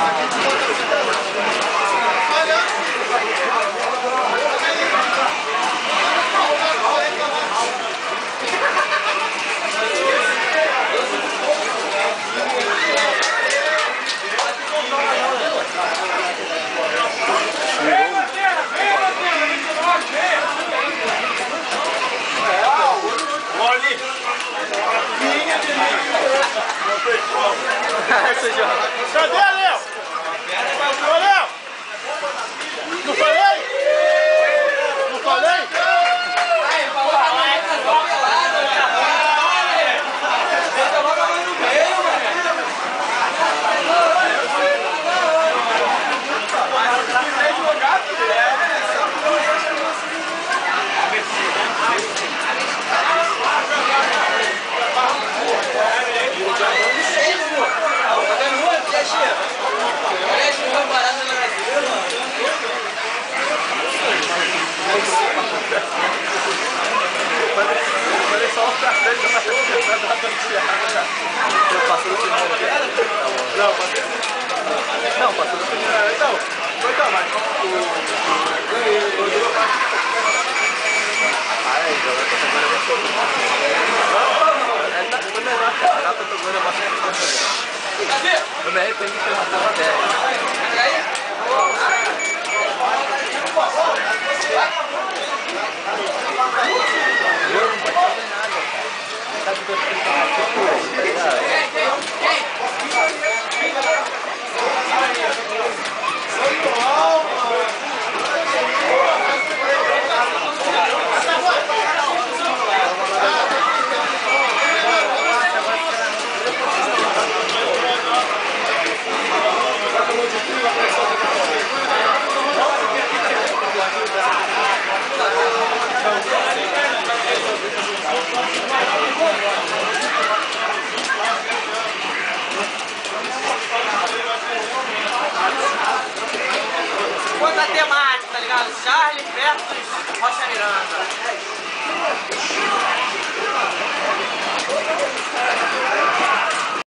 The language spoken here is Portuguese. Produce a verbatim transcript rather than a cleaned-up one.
Cadê, Léo? Ô, Léo! Não falei? Não falei? Aí, falou que a mãe tá só pelada, né? Deixa logo a mãe no meio, mano. Falei só pra frente, mas vai dar pra tirar. Eu passo no final. Não, passou. Não, passou no final. Então, foi então, mas o Rodrigo vai. Ah, é, então vai passar agora mais sobre. Não, não, é tá foi melhor, cara. Ela tá tomando bastante. Eu me arrependi de ter matado a terra. Quanto a temática, tá ligado? Charlie versus Rocha Miranda.